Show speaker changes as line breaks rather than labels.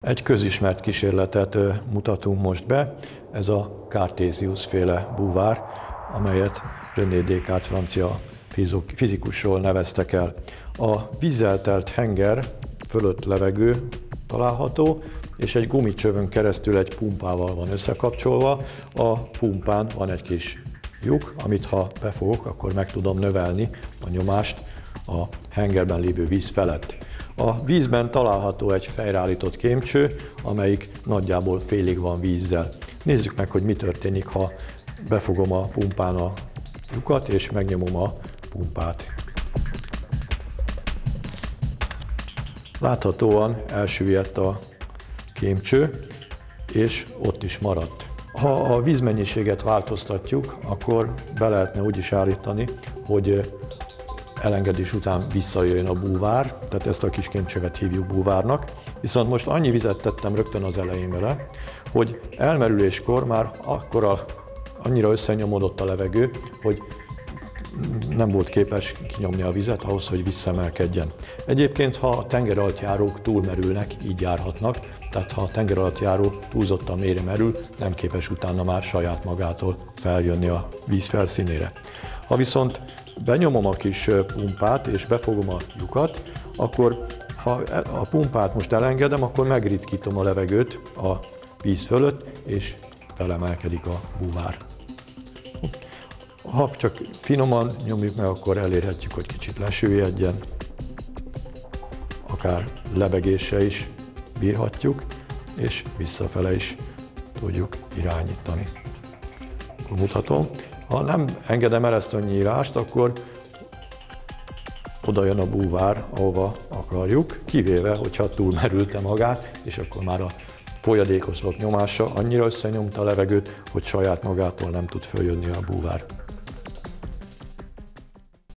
Egy közismert kísérletet mutatunk most be, ez a Cartesius-féle búvár, amelyet René Descartes francia fizikusról neveztek el. A vízzel telt henger fölött levegő található, és egy gumicsövön keresztül egy pumpával van összekapcsolva. A pumpán van egy kis lyuk, amit ha befogok, akkor meg tudom növelni a nyomást a hengerben lévő víz felett. A vízben található egy fejreállított kémcső, amelyik nagyjából félig van vízzel. Nézzük meg, hogy mi történik, ha befogom a pumpán a lyukat, és megnyomom a pumpát. Láthatóan elsüllyedt a kémcső, és ott is maradt. Ha a vízmennyiséget változtatjuk, akkor be lehetne úgy is állítani, hogy elengedés után visszajöjjön a búvár, tehát ezt a kis kémcsövet hívjuk búvárnak. Viszont most annyi vizet tettem rögtön az elején vele, hogy elmerüléskor már annyira összenyomódott a levegő, hogy nem volt képes kinyomni a vizet ahhoz, hogy visszaemelkedjen. Egyébként, ha a tengeralattjárók túlmerülnek, így járhatnak, tehát ha a tengeralattjáró túlzottan mélyre merül, nem képes utána már saját magától feljönni a víz felszínére. Ha viszont benyomom a kis pumpát és befogom a lyukat, akkor ha a pumpát most elengedem, akkor megritkítom a levegőt a víz fölött, és felemelkedik a búvár. Ha csak finoman nyomjuk meg, akkor elérhetjük, hogy kicsit lesüllyedjen, akár lebegéssel is bírhatjuk, és visszafele is tudjuk irányítani. Akkor mutatom. Ha nem engedem el ezt a nyílást, akkor oda jön a búvár, ahova akarjuk, kivéve, hogyha túlmerülte magát, és akkor már a folyadékozott nyomása annyira összenyomta a levegőt, hogy saját magától nem tud följönni a búvár.